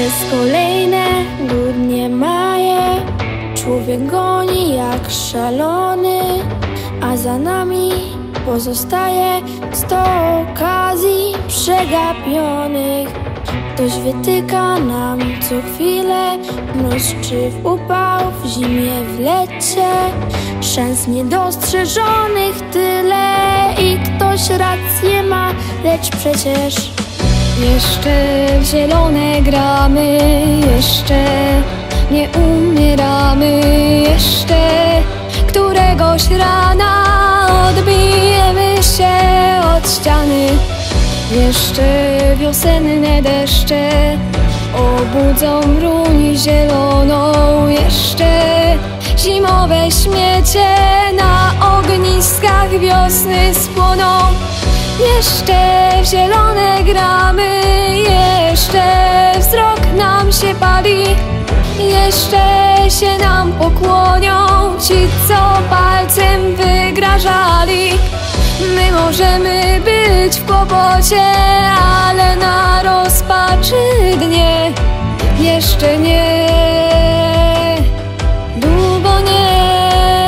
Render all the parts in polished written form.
Przez kolejne dnie maje człowiek goni jak szalony, a za nami pozostaje 100 okazji przegapionych. Ktoś wytyka nam co chwilę, w mróz czy w upał, w zimie, w lecie, szans niedostrzeżonych tyle i ktoś rację ma, lecz przecież jeszcze w zielone gramy, jeszcze nie umieramy, jeszcze któregoś rana odbijemy się od ściany. Jeszcze wiosenne deszcze obudzą ruń zieloną, jeszcze zimowe śmiecie na ogniskach wiosny spłoną. Jeszcze w zielone gramy, jeszcze wzrok nam się pali, jeszcze się nam pokłonią ci, co palcem wygrażali. My możemy być w kłopocie, ale na rozpaczy dnie jeszcze nie, długo nie.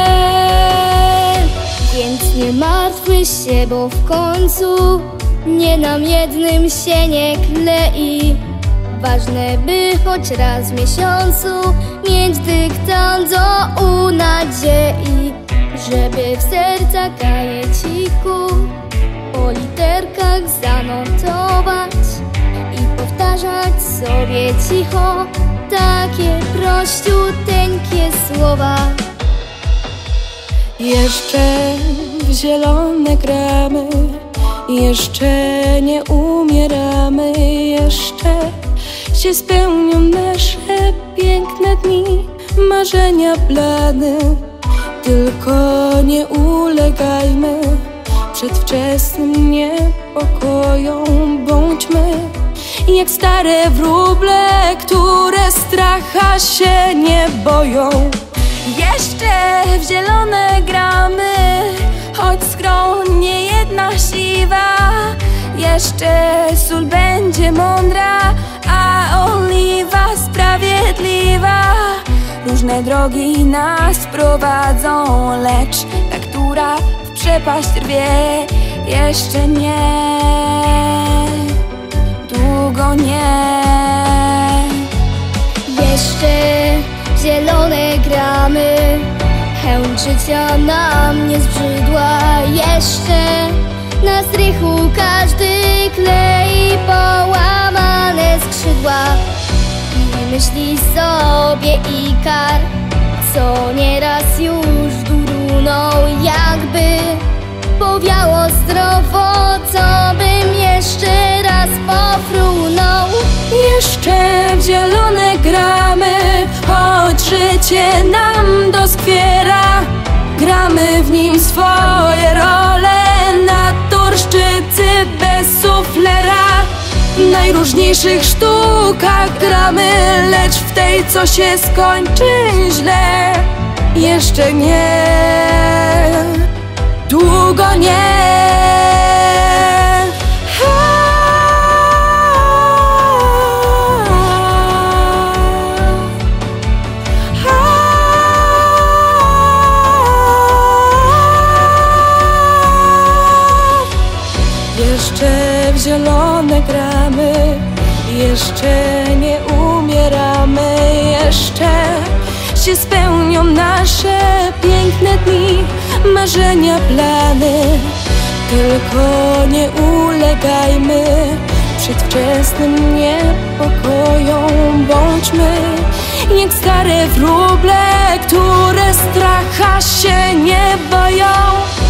Więc nie martwmy się, bo w końcu nie nam jednym się nie klei. Ważne, by choć raz w miesiącu mieć dyktando u nadziei, żeby w serca kajeciku po literkach zanotować i powtarzać sobie cicho takie prościuteńkie słowa. Jeszcze w zielone gramy, jeszcze nie umieramy, jeszcze się spełnią nasze piękne dni, marzenia, plany. Tylko nie ulegajmy przedwczesnym niepokojom, bądźmy jak stare wróble, które stracha się nie boją. Jeszcze w zielone gramy, choć skroń nie jedna siwa. Jeszcze sól będzie mądra, a oliwa sprawiedliwa. Różne drogi nas prowadzą, lecz ta, która w przepaść rwie, jeszcze nie, długo nie. Jeszcze w zielone gramy, chęć życia nam nie zbrzydła. Jeszcze na strychu każdy klei połamane skrzydła i myśli sobie Ikar, co nieraz już durunął. Jakby powiało zdrowo, co bym jeszcze raz pofrunął. Jeszcze w zielone gramy, choć życie nam doskwiera. Gramy w nim swoje role, naturszczycy bez suflera. W najróżniejszych sztukach gramy, lecz w tej, co się skończy źle, jeszcze nie, długo nie. Jeszcze w zielone gramy, jeszcze nie umieramy, jeszcze się spełnią nasze piękne dni, marzenia, plany. Tylko nie ulegajmy przedwczesnym niepokojom, bądźmy jak stare wróble, które stracha się nie boją.